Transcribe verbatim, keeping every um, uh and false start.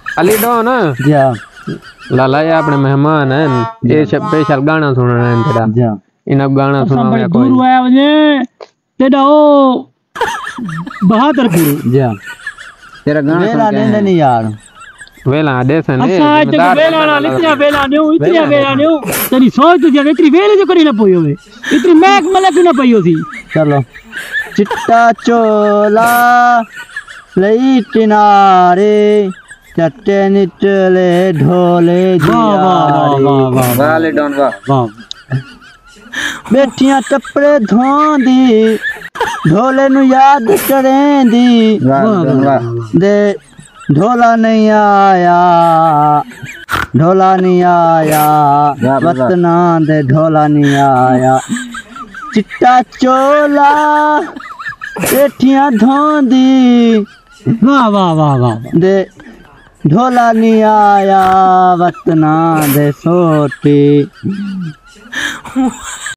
Ali don जा लाला ये अपने मेहमान हैं ये स्पेशल गाना सुनना है तेरा जा इन्हें गाना सुनाओ या कोई दूर आया वने तेरा ओ बहादुरपुर जा तेरा गाना वेला नहीं नहीं यार वेला देश ने अच्छा आज तक वेला ना इतना वेला नहीं इतना वेला नहीं तेरी सोच तो जब इतनी वेले जो करी ना पई होवे इतनी मैक मलक ना पई होसी चलो चिट्टा चोला लई किनारे चट्टे निचले ढोले वाह वाह वाह वाह वाह ले डॉन वाह वाह बेटियां टपड़े धोंदी ढोले नु याद करेंदी दे ढोला नहीं आया ढोला नहीं आया वतना दे ढोला नहीं आया चिट्टा चोला बेटियां धोंदी वाह वाह वाह वाह दे ढोला नहीं आया वतना दे सोती